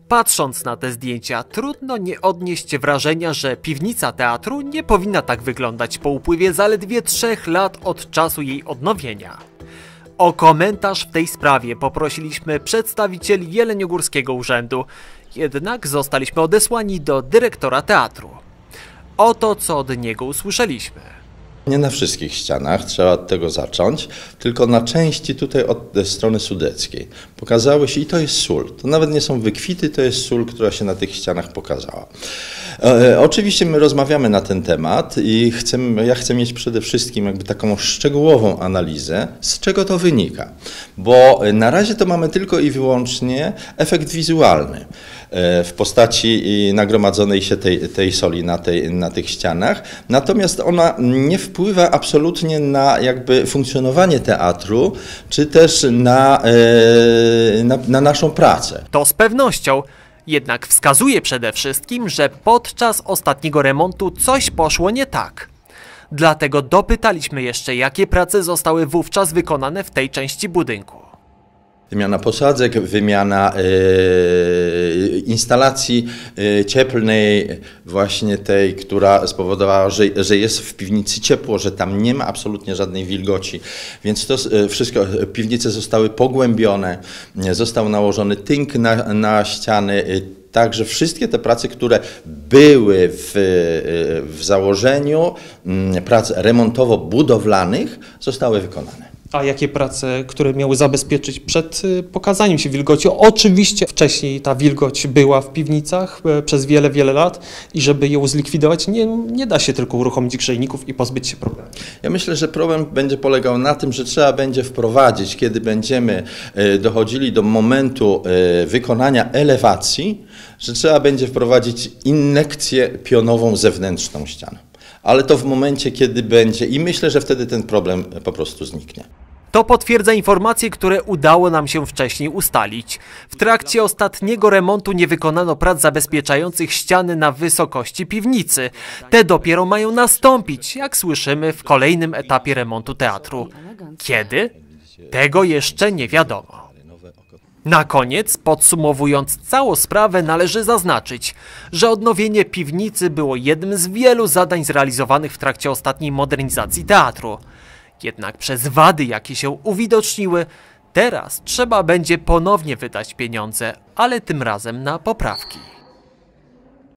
Patrząc na te zdjęcia, trudno nie odnieść wrażenia, że piwnica teatru nie powinna tak wyglądać po upływie zaledwie 3 lat od czasu jej odnowienia. O komentarz w tej sprawie poprosiliśmy przedstawicieli Jeleniogórskiego Urzędu, jednak zostaliśmy odesłani do dyrektora teatru. Oto co od niego usłyszeliśmy. Nie na wszystkich ścianach, trzeba od tego zacząć, tylko na części tutaj od strony sudeckiej. Pokazały się, i to jest sól, to nawet nie są wykwity, to jest sól, która się na tych ścianach pokazała. Oczywiście my rozmawiamy na ten temat i ja chcę mieć przede wszystkim jakby taką szczegółową analizę, z czego to wynika. Bo na razie to mamy tylko i wyłącznie efekt wizualny w postaci nagromadzonej się tej soli na tych ścianach, natomiast ona nie wpływa absolutnie na jakby funkcjonowanie teatru, czy też na naszą pracę. To z pewnością. Jednak wskazuje przede wszystkim, że podczas ostatniego remontu coś poszło nie tak. Dlatego dopytaliśmy jeszcze, jakie prace zostały wówczas wykonane w tej części budynku. Wymiana posadzek, wymiana instalacji cieplnej, właśnie tej, która spowodowała, że jest w piwnicy ciepło, że tam nie ma absolutnie żadnej wilgoci. Więc to wszystko, piwnice zostały pogłębione, został nałożony tynk na ściany. Także wszystkie te prace, które były w założeniu prac remontowo-budowlanych, zostały wykonane. A jakie prace, które miały zabezpieczyć przed pokazaniem się wilgoci? Oczywiście wcześniej ta wilgoć była w piwnicach przez wiele, wiele lat i żeby ją zlikwidować, nie da się tylko uruchomić grzejników i pozbyć się problemu. Ja myślę, że problem będzie polegał na tym, że trzeba będzie wprowadzić, kiedy będziemy dochodzili do momentu wykonania elewacji, że trzeba będzie wprowadzić iniekcję pionową zewnętrzną ścian. Ale to w momencie, kiedy będzie, i myślę, że wtedy ten problem po prostu zniknie. To potwierdza informacje, które udało nam się wcześniej ustalić. W trakcie ostatniego remontu nie wykonano prac zabezpieczających ściany na wysokości piwnicy. Te dopiero mają nastąpić, jak słyszymy, w kolejnym etapie remontu teatru. Kiedy? Tego jeszcze nie wiadomo. Na koniec, podsumowując całą sprawę, należy zaznaczyć, że odnowienie piwnicy było jednym z wielu zadań zrealizowanych w trakcie ostatniej modernizacji teatru. Jednak przez wady, jakie się uwidoczniły, teraz trzeba będzie ponownie wydać pieniądze, ale tym razem na poprawki.